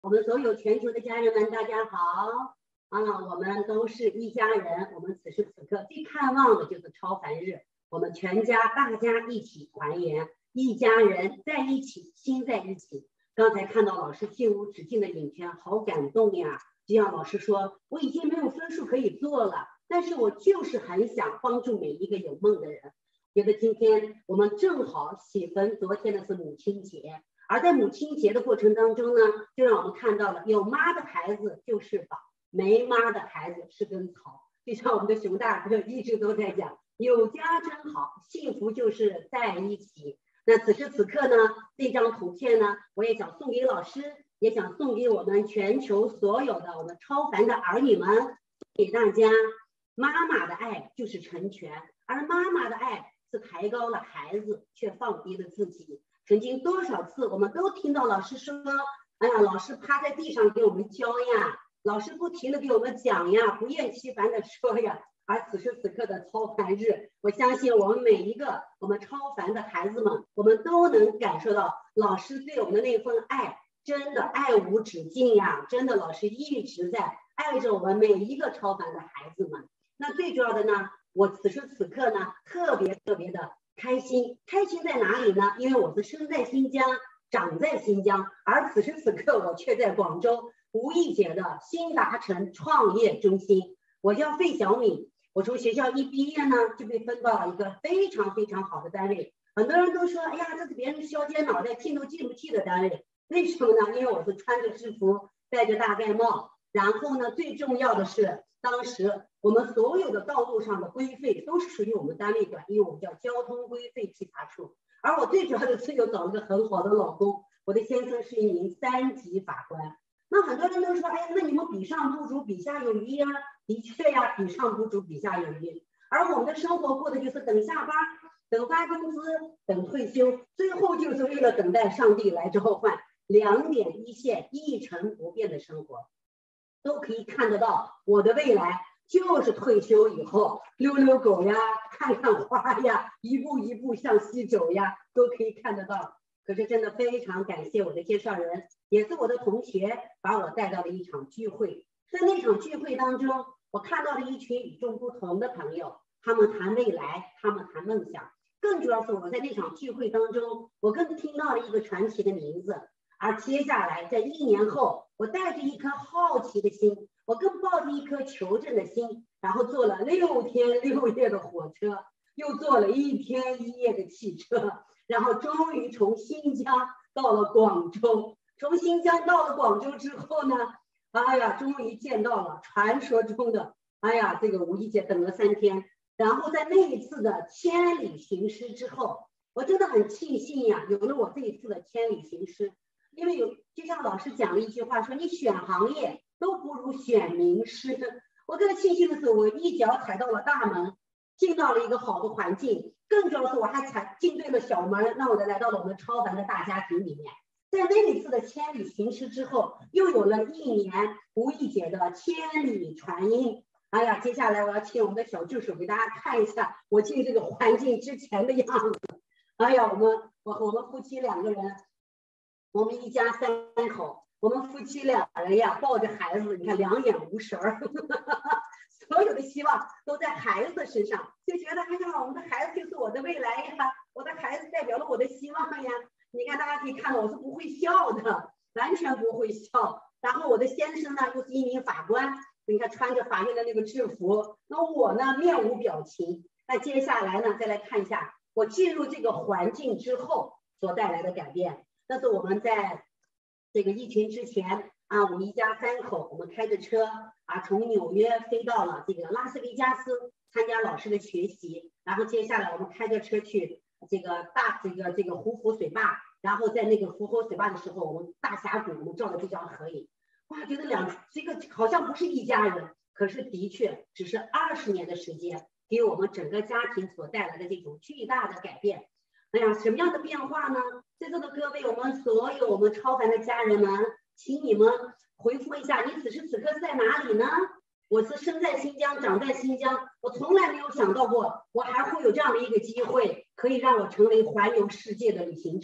我们所有全球的家人们，大家好我们都是一家人。我们此时此刻最盼望的就是超凡日，我们全家大家一起团圆，一家人在一起，心在一起。刚才看到老师心无止境的影片，好感动呀！就像老师说，我已经没有分数可以做了，但是我就是很想帮助每一个有梦的人。觉得今天我们正好喜逢昨天的是母亲节。而在母亲节的过程当中呢，就让我们看到了有妈的孩子就是宝，没妈的孩子是根草。就像我们的熊大哥一直都在讲，有家真好，幸福就是在一起。那此时此刻呢，这张图片呢，我也想送给老师，也想送给我们全球所有的我们超凡的儿女们，给大家。妈妈的爱就是成全，而妈妈的爱是抬高了孩子，却放低了自己。曾经多少次我们都听到老师说，哎呀，老师趴在地上给我们教呀，老师不停的给我们讲呀，不厌其烦的说呀。而此时此刻的超凡日，我相信我们每一个我们超凡的孩子们，我们都能感受到老师对我们的那份爱，真的爱无止境呀！真的，老师一直在爱着我们每一个超凡的孩子们。那最主要的呢，我此时此刻呢，特别的开心。开心在哪里呢？因为我是生在新疆，长在新疆，而此时此刻我却在广州吴亦姐的新达城创业中心。我叫费小敏，我从学校一毕业呢，就被分到了一个非常好的单位。很多人都说，哎呀，这是别人削尖脑袋进都进不去的单位。为什么呢？因为我是穿着制服，戴着大盖帽，然后呢，最重要的是，当时我们所有的道路上的规费都是属于我们单位管，因为我们叫交通规费稽查处。而我最主要的是又找了个很好的老公，我的先生是一名3级法官。那很多人都说，哎，那你们比上不足，比下有余呀。的确呀，比上不足，比下有余。而我们的生活过的就是等下班，等发工资，等退休，最后就是为了等待上帝来召唤，2点一线，一成不变的生活。都可以看得到我的未来就是退休以后遛遛狗呀，看看花呀，一步一步向西走呀，都可以看得到。可是真的非常感谢我的介绍人，也是我的同学，把我带到了一场聚会。在那场聚会当中，我看到了一群与众不同的朋友，他们谈未来，他们谈梦想。更主要是我在那场聚会当中，我更听到了一个传奇的名字。而接下来在1年后，我带着一颗好奇的心，我更抱着一颗求证的心，然后坐了6天6夜的火车，又坐了1天1夜的汽车，然后终于从新疆到了广州。从新疆到了广州之后呢，哎呀，终于见到了传说中的，哎呀，这个吴亦姐等了3天。然后在那一次的千里寻师之后，我真的很庆幸呀，有了我这一次的千里寻师。因为就像老师讲了一句话，说你选行业都不如选名师。我更庆幸的是，我一脚踩到了大门，进到了一个好的环境。更重要的是，我还进对了小门，让我来到了我们超凡的大家庭里面。在那一次的千里寻师之后，又有了1年吴亦姐的千里传音。哎呀，接下来我要请我们的小助手给大家看一下我进这个环境之前的样子。哎呀，我们夫妻2个人。我们一家3口，我们夫妻2人呀，抱着孩子，你看2眼无神儿，所有的希望都在孩子身上，就觉得哎呀，我们的孩子就是我的未来呀，我的孩子代表了我的希望呀。你看，大家可以看到我是不会笑的，完全不会笑。然后我的先生呢，又是一名法官，你看穿着法院的那个制服，那我呢面无表情。那接下来呢，再来看一下我进入这个环境之后所带来的改变。那是我们在这个疫情之前啊，我们一家3口，我们开着车啊，从纽约飞到了这个拉斯维加斯参加老师的学习，然后接下来我们开着车去这个胡佛水坝，然后在那个胡佛水坝的时候，我们大峡谷我们照了这张合影，哇，觉得这个好像不是一家人，可是的确只是20年的时间，给我们整个家庭所带来的这种巨大的改变。哎呀，什么样的变化呢？在座的各位，我们所有我们超凡的家人们，请你们回复一下，你此时此刻在哪里呢？我是生在新疆，长在新疆，我从来没有想到过，我还会有这样的一个机会，可以让我成为环游世界的旅行者。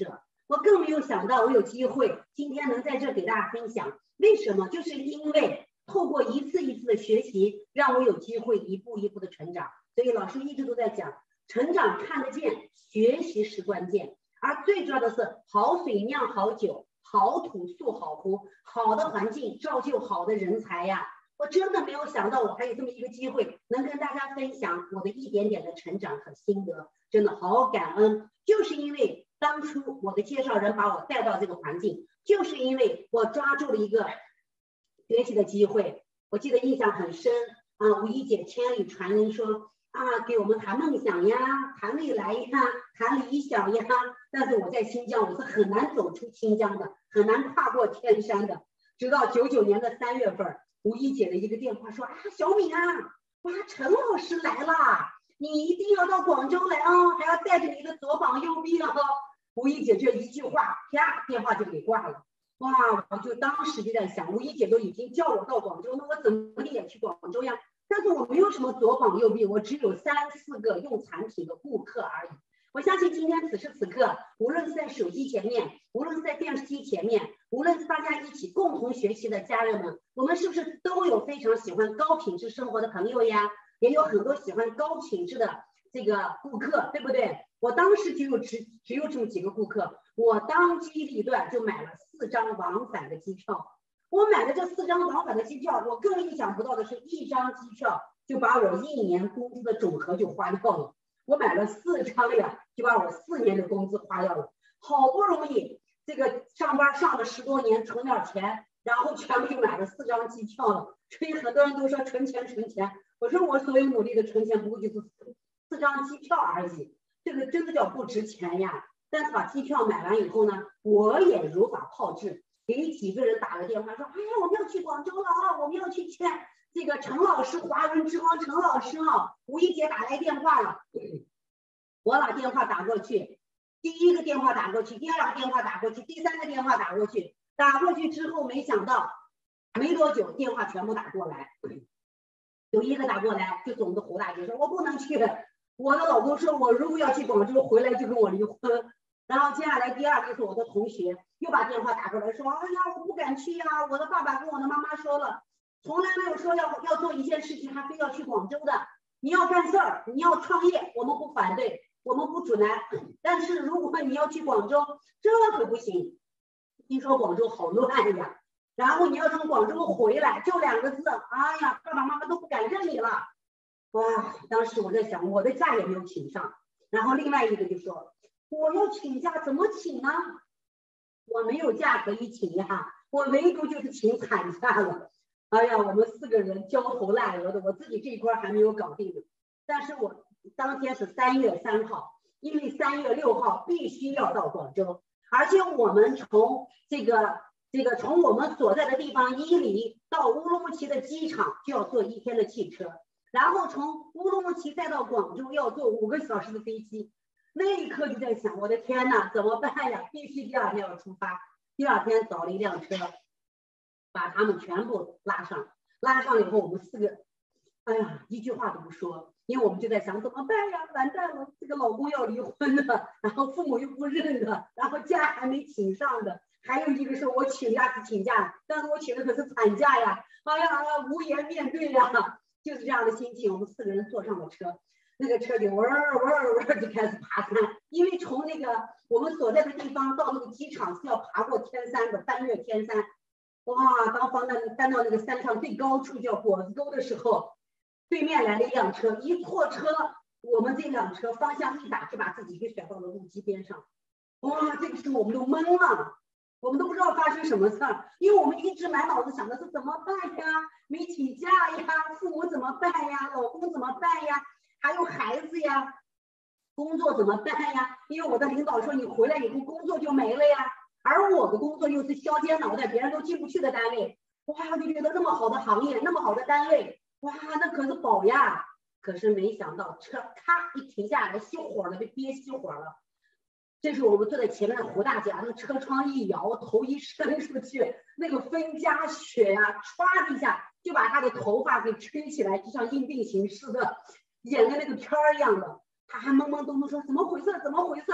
我更没有想到我有机会今天能在这给大家分享。为什么？就是因为透过一次一次的学习，让我有机会一步一步的成长。所以老师一直都在讲，成长看得见，学习是关键。而最重要的是，好水酿好酒，好土塑好壶，好的环境造就好的人才呀。我真的没有想到我还有这么一个机会，能跟大家分享我的一点点的成长和心得，真的好感恩。就是因为当初我的介绍人把我带到这个环境，就是因为我抓住了一个学习的机会。我记得印象很深啊，吴一姐千里传音说啊，给我们谈梦想呀，谈未来呀，谈理想呀。但是我在新疆，我是很难走出新疆的，很难跨过天山的。直到99年的3月份，吴一姐的一个电话说啊，小敏啊，哇，陈老师来了，你一定要到广州来啊，还要带着你的左膀右臂啊。吴一姐这一句话，啪，电话就给挂了。哇，我就当时就在想，吴一姐都已经叫我到广州，那我怎么也去广州呀？但是我没有什么左膀右臂，我只有3、4个用产品的顾客而已。我相信今天此时此刻，无论是在手机前面，无论是在电视机前面，无论是大家一起共同学习的家人们，我们是不是都有非常喜欢高品质生活的朋友呀？也有很多喜欢高品质的这个顾客，对不对？我当时只有这么几个顾客，我当机立断就买了4张往返的机票。我买的这4张往返的机票，我更意想不到的是，1张机票就把我1年工资的总和就花掉了。我买了4张呀，就把我4年的工资花掉了。好不容易这个上班上了10多年，存点钱，然后全部就买了4张机票了。所以很多人都说存钱存钱，我说我所有努力的存钱，不过就是4张机票而已，这个真的叫不值钱呀。但是把机票买完以后呢，我也如法炮制，给几个人打了电话说，哎呀，我们要去广州了啊，我们要去见这个陈老师，华人之光陈老师啊。吴一姐打来电话了，我把电话打过去，第1个电话打过去，第2个电话打过去，第3个电话打过去，打过去之后没想到没多久电话全部打过来，有1个打过来就是我们的胡大姐说，我不能去，我的老公说我如果要去广州回来就跟我离婚。然后接下来第2个是我的同学又把电话打过来说，哎呀，我不敢去呀，我的爸爸跟我的妈妈说了，从来没有说要做一件事情还非要去广州的。你要干事儿，你要创业，我们不反对，我们不阻拦，但是如果你要去广州，这可不行。听说广州好乱呀，然后你要从广州回来，就2个字，哎呀，爸爸妈妈都不敢认你了。哇，当时我在想，我的假也没有请上。然后另外一个就说，我要请假怎么请呢？我没有假可以请呀，我唯独就是请产假了。哎呀，我们4个人焦头烂额的，我自己这一块还没有搞定呢。但是我当天是3月3号，因为3月6号必须要到广州，而且我们从从我们所在的地方伊犁到乌鲁木齐的机场就要坐1天的汽车，然后从乌鲁木齐再到广州要坐5个小时的飞机。那一刻就在想，我的天哪，怎么办呀？必须第2天要出发。第2天找了一辆车，把他们全部拉上以后，我们4个，哎呀，一句话都不说，因为我们就在想怎么办呀？完蛋了，这个老公要离婚了，然后父母又不认的，然后假还没请上的，还有一个是我请假是请假，但是我请的可是产假呀，哎呀，无颜面对呀，就是这样的心情。我们4个人坐上了车，那个车就嗡嗡就开始爬山，因为从那个我们所在的地方到那个机场是要爬过天山的，翻越天山。哇，当翻到那个山上最高处叫果子沟的时候，对面来了一辆车，一错车，我们这辆车方向一打就把自己给甩到了路基边上。哇，这个时候我们都懵了，我们都不知道发生什么事儿，因为我们一直满脑子想的是怎么办呀，没请假呀，父母怎么办呀，老公怎么办呀，还有孩子呀，工作怎么办呀？因为我的领导说你回来以后工作就没了呀，而我的工作又是削尖脑袋别人都进不去的单位。哇，就觉得那么好的行业，那么好的单位，哇，那可是宝呀。可是没想到车咔一停下来，熄火了，被憋熄火了。这是我们坐在前面的胡大姐，那车窗一摇，头一伸出去，那个风加雪呀，唰的一下就把她的头发给吹起来，就像硬并行似的，演的那个片儿一样的。她还懵懵懂懂说怎么回事？怎么回事？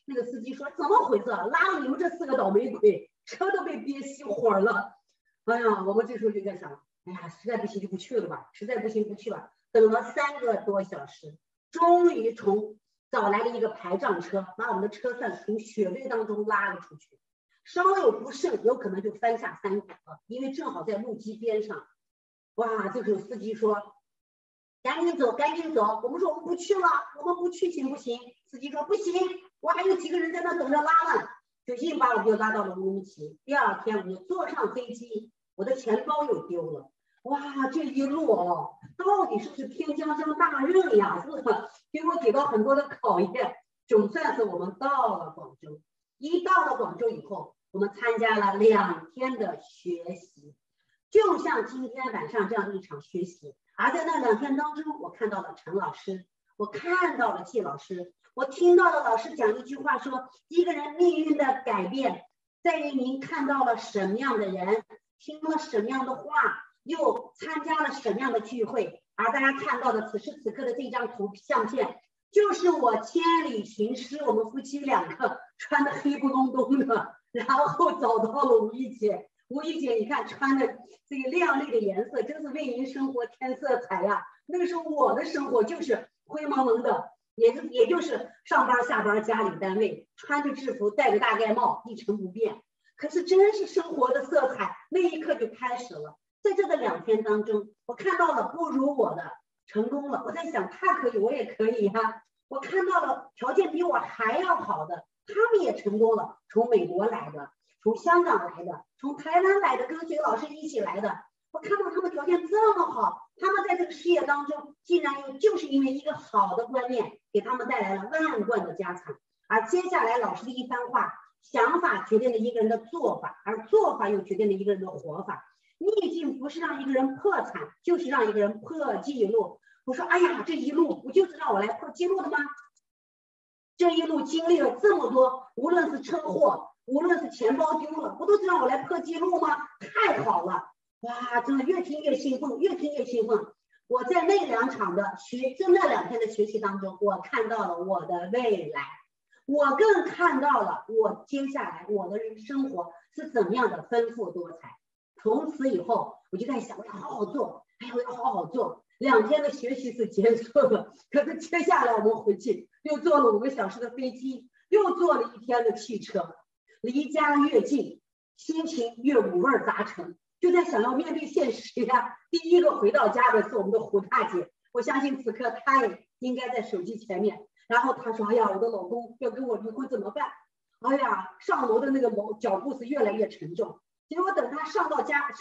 那个司机说怎么回事？拉了你们这4个倒霉鬼，车都被憋熄火了。哎呀，我们这时候就在想，哎呀，实在不行就不去了吧，实在不行不去吧。等了3个多小时，终于找来了一个排障车，把我们的车辆从雪堆当中拉了出去。稍有不慎，有可能就翻下山谷了，因为正好在路基边上。哇，这时候司机说：“赶紧走，赶紧走！”我们说我们不去了，我们不去行不行？司机说不行，我还有几个人在那等着拉呢。就硬把我们就拉到了乌鲁木齐。第2天我们就坐上飞机，我的钱包又丢了。哇，这一路哦，到底是不是天将降大任呀？是不是给我给到很多的考验？总算是我们到了广州。一到了广州以后，我们参加了2天的学习，就像今天晚上这样一场学习。而在那2天当中，我看到了陈老师，我看到了季老师，我听到了老师讲一句话说，一个人命运的改变在于您看到了什么样的人，听了什么样的话，又参加了什么样的聚会。而大家看到的此时此刻的这张相片，就是我千里寻师，我们夫妻2个穿的黑不隆咚的，然后找到了吴一姐。吴一姐，你看穿的这个亮丽的颜色，真是为您生活添色彩呀。那个时候我的生活就是灰蒙蒙的，也就是上班下班家里单位，穿着制服戴着大盖帽一成不变。可是真是生活的色彩，那一刻就开始了。在这个2天当中，我看到了不如我的成功了，我在想他可以我也可以呀。我看到了条件比我还要好的，他们也成功了，从美国来的，从香港来的，从台湾来的，跟随老师一起来的。我看到他们条件这么好，他们在这个事业当中竟然就是因为一个好的观念给他们带来了万贯的家产。而接下来老师的一番话，想法决定了一个人的做法，而做法又决定了一个人的活法。逆境不是让一个人破产，就是让一个人破纪录。我说哎呀，这一路不就是让我来破纪录的吗？这一路经历了这么多，无论是车祸，无论是钱包丢了，不都是让我来破纪录吗？太好了！哇，真的越听越兴奋，越听越兴奋。我在那2天的学习当中，我看到了我的未来，我更看到了我接下来我的生活是怎么样的丰富多彩。从此以后，我就在想，我要好好做，哎呀，我要好好做。2天的学习是结束了，可是接下来我们回去又坐了5个小时的飞机，又坐了1天的汽车，离家越近，心情越五味杂陈，就在想要面对现实呀。第一个回到家的是我们的胡大姐，我相信此刻她也应该在手机前面。然后她说：“哎呀，我的老公要跟我离婚怎么办？”哎呀，上楼的那个脚步是越来越沉重。结果等她上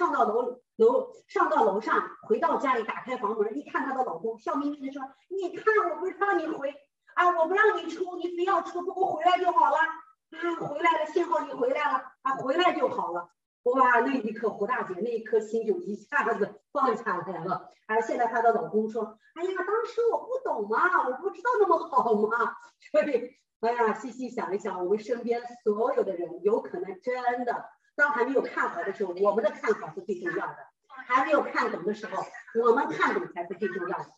到楼上，回到家里，打开房门，一看她的老公，笑眯眯的说：“你看，我不让你回啊，我不让你出，你非要出，不过回来就好了啊，回来了，幸好你回来了啊，回来就好了。”哇，那一刻胡大姐那一颗心就一下子放下来了。而现在她的老公说：“哎呀，当时我不懂嘛，我不知道那么好嘛。”所以，哎呀，细细想一想，我们身边所有的人，有可能真的。当还没有看好的时候，我们的看好是最重要的；还没有看懂的时候，我们看懂才是最重要的。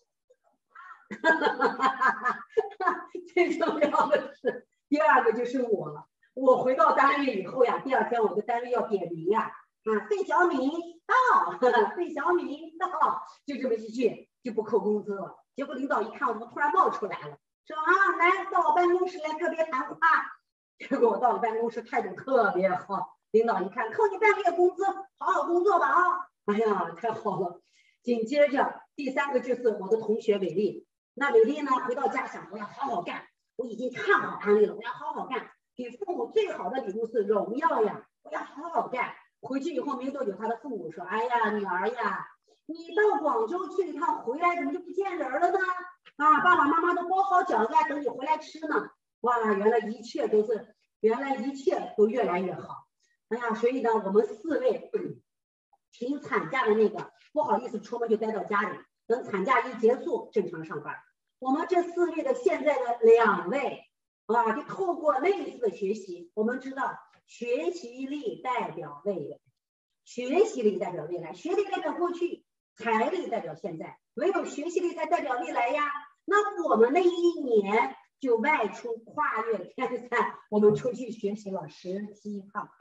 最重要的是第2个就是我了。我回到单位以后呀，第2天我的单位要点名呀，费小敏到，费小敏到，就这么一句就不扣工资了。结果领导一看，我们突然冒出来了，说来到我办公室来个别谈话。结果我到了办公室，态度特别好。领导一看，扣你半个月工资，好好工作吧啊！哎呀，太好了。紧接着第3个就是我的同学伟丽。那伟丽呢，回到家想，我要好好干，我已经看好安利了，我要好好干。给父母最好的礼物是荣耀呀，我要好好干。回去以后没多久，他的父母说：“哎呀，女儿呀，你到广州去一趟，回来怎么就不见人了呢？啊，爸爸妈妈都包好饺子等你回来吃呢。”哇，原来一切都越来越好。哎呀，所以呢，我们4位请产假的那个不好意思出门就待到家里，等产假一结束正常上班。我们这4位的现在的2位就透过那一次的学习，我们知道学习力代表未来，学习力代表未来，学历代表过去，财力代表现在，唯有学习力才代表未来呀。那我们那一年就外出跨越天山，我们出去学习了17趟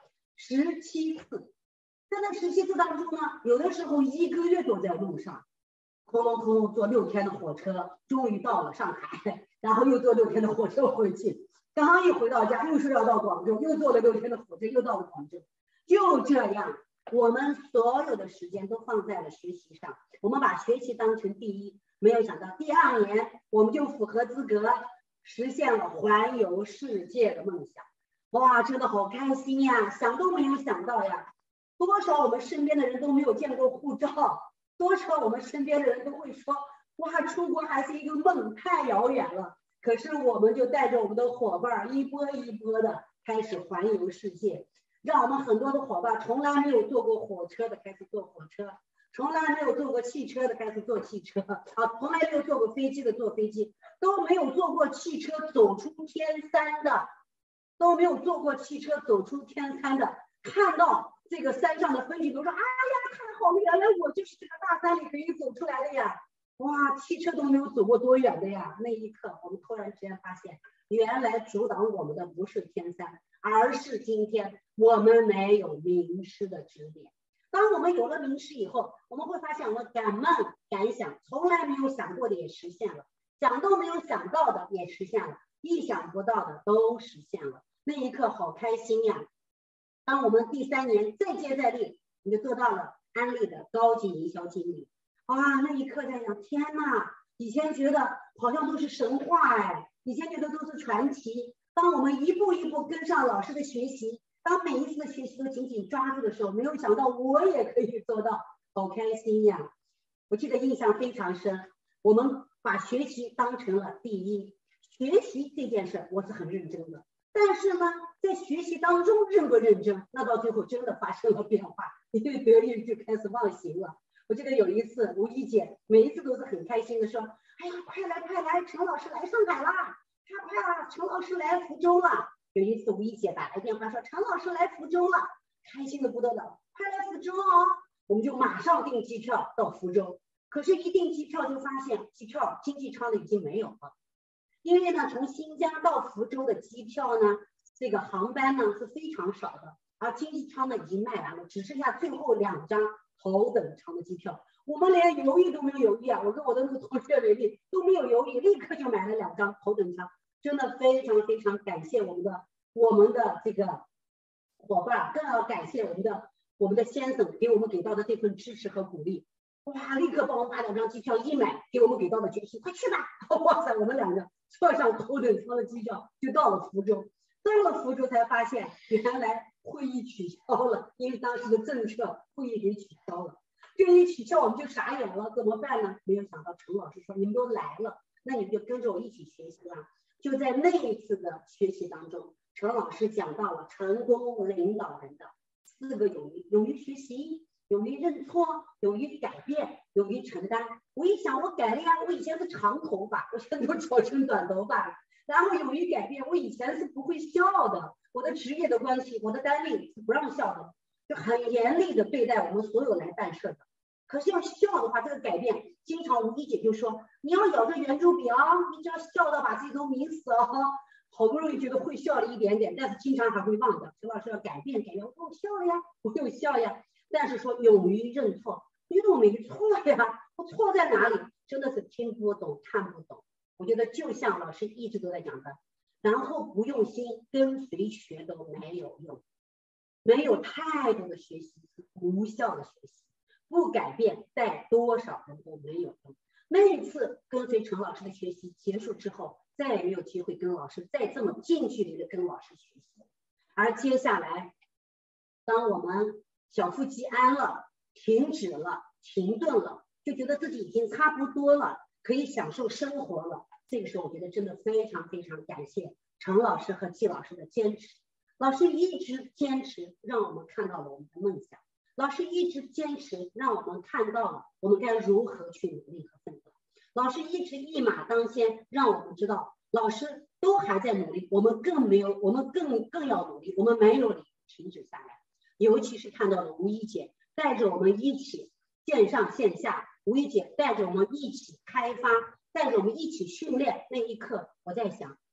，17次。在那17次当中呢，有的时候1个月都在路上，空坐6天的火车，终于到了上海，然后又坐6天的火车回去。刚一回到家，又说要到广州，又坐了6天的火车，又到了广州。就这样，我们所有的时间都放在了学习上，我们把学习当成第一。没有想到第2年，我们就符合资格，实现了环游世界的梦想。哇，真的好开心呀！想都没有想到呀！多少我们身边的人都没有见过护照，多少我们身边的人都会说，哇，出国还是一个梦，太遥远了。可是我们就带着我们的伙伴一波一波的开始环游世界，让我们很多的伙伴从来没有坐过火车的开始坐火车，从来没有坐过汽车的开始坐汽车，从来没有坐过飞机的坐飞机，都没有坐过汽车走出天山的，都没有坐过汽车走出天山的，看到这个山上的风景都说，哎呀，太好了，原来我就是这个大山里可以走出来的呀。哇，汽车都没有走过多远的呀！那一刻，我们突然之间发现，原来阻挡我们的不是天山，而是今天我们没有名师的指点。当我们有了名师以后，我们会发现我们敢梦敢想，从来没有想过的也实现了，想都没有想到的也实现了，意想不到的都实现了。那一刻好开心呀！当我们第3年再接再厉，你就做到了安利的高级营销经理。哇，那一刻在想，天哪！以前觉得好像都是神话哎，以前觉得都是传奇。当我们一步一步跟上老师的学习，当每一次的学习都紧紧抓住的时候，没有想到我也可以做到，好开心呀！我记得印象非常深，我们把学习当成了第一。学习这件事我是很认真的，但是呢，在学习当中认不认真，那到最后真的发生了变化，因为得意就开始忘形了。我记得有一次，吴一姐每一次都是很开心的说：“哎呀，快来快来，陈老师来上海啦！快啊，陈老师来福州了。”有一次，吴一姐打来电话说：“陈老师来福州了，开心的不得了，快来福州哦！”我们就马上订机票到福州。可是，一订机票就发现机票经济舱的已经没有了，因为呢，从新疆到福州的机票呢，这个航班呢是非常少的，而经济舱呢已经卖完了，只剩下最后2张。头等舱的机票，我们连犹豫都没有犹豫啊！我跟我的那个同学为例，都没有犹豫，立刻就买了2张头等舱。真的非常非常感谢我们的这个伙伴，更要感谢我们的先生给我们给到的这份支持和鼓励。哇，立刻帮我们把2张机票一买，给我们给到的决心，快去吧！哇塞，我们2个坐上头等舱的机票就到了福州。到了福州才发现，原来会议取消了，因为当时的政策会议给取消了。这一取消，我们就傻眼了，怎么办呢？没有想到陈老师说：“你们都来了，那你们就跟着我一起学习吧。”就在那一次的学习当中，陈老师讲到了成功领导人的4个勇于：勇于学习，勇于认错，勇于改变，勇于承担。我一想，我改了呀，我以前是长头发，我现在都炒成短头发了。然后勇于改变，我以前是不会笑的，我的职业的关系，我的单位是不让笑的，就很严厉的对待我们所有来办事的。可是要笑的话，这个改变，经常吴一姐就说，你要咬着圆珠笔啊，你只要笑到把自己都迷死了。好不容易觉得会笑了一点点，但是经常还会忘掉。陈老师要改变，我笑了呀，我有笑呀，但是说勇于认错，因为我没错呀，我错在哪里？真的是听不懂，看不懂。我觉得就像老师一直都在讲的，然后不用心，跟谁学都没有用，没有态度的学习是无效的学习，不改变带多少人都没有用。那一次跟随陈老师的学习结束之后，再也没有机会跟老师再这么近距离的跟老师学习。而接下来，当我们小腹肌安了，停止了，停顿了，就觉得自己已经差不多了，可以享受生活了。这个时候，我觉得真的非常非常感谢陈老师和季老师的坚持。老师一直坚持，让我们看到了我们的梦想。老师一直坚持，让我们看到了我们该如何去努力和奋斗。老师一直一马当先，让我们知道老师都还在努力，我们更要努力，我们没有理由停止下来。尤其是看到了吴一姐带着我们一起线上线下，吴一姐带着我们一起开发，带着我们一起训练，那一刻我在想，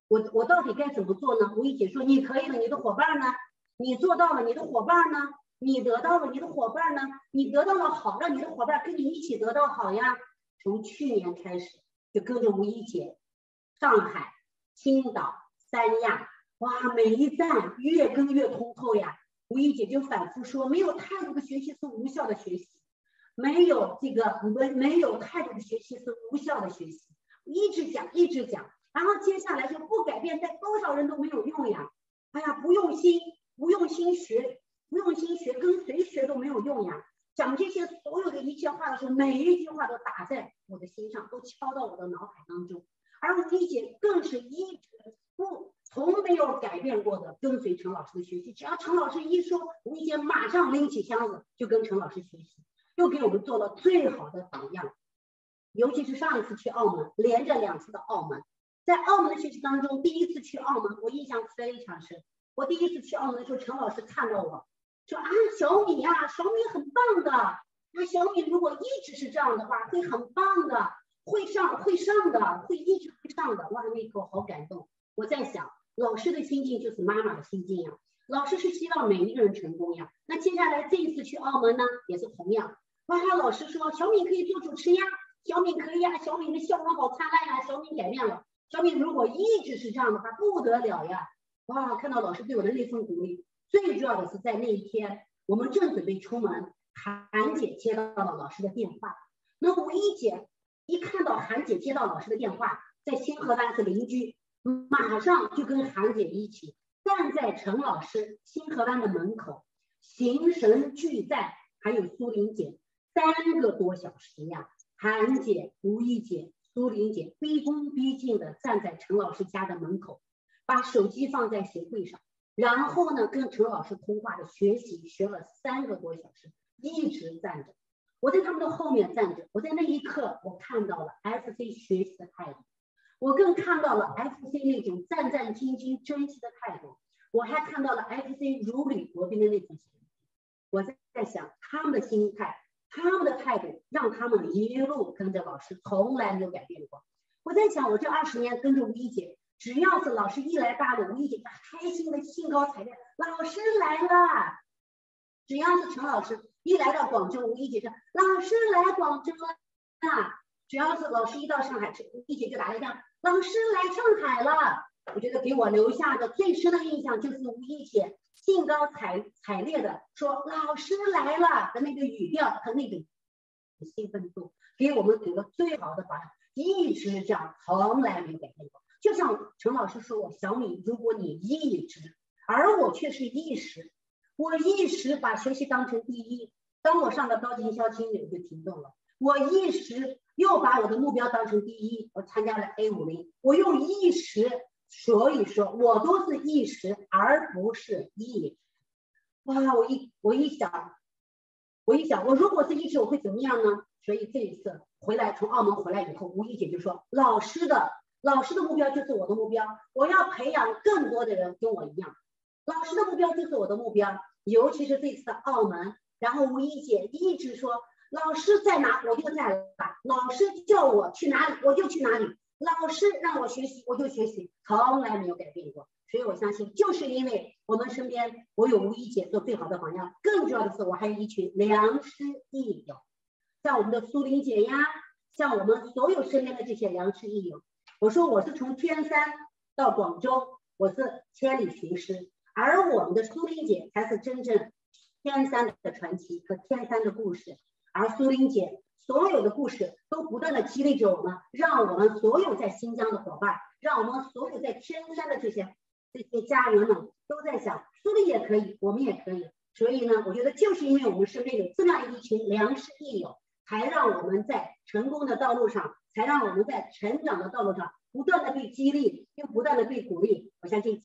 我到底该怎么做呢？吴一姐说你可以了，你的伙伴呢？你做到了，你的伙伴呢？你得到了，你的伙伴呢？你得到了好，让你的伙伴跟你一起得到好呀。从去年开始就跟着吴一姐，上海、青岛、三亚，哇，每一站越跟越通透呀。吴一姐就反复说，没有态度的学习是无效的学习，没有态度的学习是无效的学习，一直讲一直讲，然后接下来就不改变，带多少人都没有用呀。哎呀，不用心学，跟谁学都没有用呀。讲这些所有的一切话的时候，每一句话都打在我的心上，都敲到我的脑海当中。而吴一姐更是一直从没有改变过的跟随陈老师的学习，只要陈老师一说，吴一姐马上拎起箱子就跟陈老师学习，又给我们做了最好的榜样。尤其是上一次去澳门，连着2次的澳门，在澳门的学习当中，第一次去澳门我印象非常深。我第一次去澳门的时候，陈老师看到我说啊，小米呀，小米很棒的，那小米如果一直是这样的话，会很棒的，会上的，会一直会上的。哇，那一刻我好感动。我在想，老师的心境就是妈妈的心境呀，老师是希望每一个人成功呀。那接下来这一次去澳门呢，也是同样。哇，老师说小米可以做主持呀，小米可以呀，小米的笑容好灿烂呀，小米改变了。小米如果一直是这样的话，不得了呀。哇，看到老师对我的那份鼓励。最主要的是在那一天，我们正准备出门，韩姐接到了老师的电话。那吴一姐一看到韩姐接到老师的电话，在新河湾是邻居，马上就跟韩姐一起站在陈老师新河湾的门口，形神俱在，还有苏玲姐，3个多小时呀。韩姐、吴一姐、苏玲姐毕恭毕敬的站在陈老师家的门口，把手机放在鞋柜上，然后呢跟陈老师通话的学习，学了3个多小时，一直站着。我在他们的后面站着，我在那一刻我看到了 FC 学习的态度，我更看到了 FC 那种战战兢兢珍惜的态度，我还看到了 FC 如履薄冰的那种。我在想他们的心态，他们的态度，让他们一路跟着老师，从来没有改变过。我在想，我这20年跟着吴一姐，只要是老师一来大陆，吴一姐就开心的兴高采烈，老师来了。只要是陈老师一来到广州，吴一姐说老师来广州了啊。只要是老师一到上海，吴一姐就打了一架，老师来上海了。我觉得给我留下的最深的印象就是吴一姐兴高采烈的说老师来了的那个语调和那个兴奋度，给我们给了最好的榜样，一直这样，从来没有改变过。就像陈老师说我，小米，如果你一直，而我却是一时，我一时把学习当成第一，当我上了高级营销经理我就停顿了，我一时又把我的目标当成第一，我参加了 A50，我又一时，所以说我都是一时，而不是一时。哇，我一想，我如果是一时，我会怎么样呢？所以这一次回来，从澳门回来以后，吴一姐就说，老师的目标就是我的目标，我要培养更多的人跟我一样，老师的目标就是我的目标。尤其是这次的澳门，然后吴一姐一直说，老师在哪我就在哪，老师叫我去哪里我就去哪里，老师让我学习我就学习，从来没有改变过。所以我相信，就是因为我们身边我有吴一姐做最好的榜样，更重要的是我还有一群良师益友，像我们的苏玲姐呀，像我们所有身边的这些良师益友。我说我是从天山到广州，我是千里寻师，而我们的苏玲姐才是真正天山的传奇和天山的故事。而苏玲姐所有的故事都不断的激励着我们，让我们所有在新疆的伙伴，让我们所有在天山的这些家人们都在想，苏玲也可以，我们也可以。所以呢，我觉得就是因为我们身边有这样一群良师益友，才让我们在成功的道路上，才让我们在成长的道路上不断的被激励，又不断的被鼓励。我相信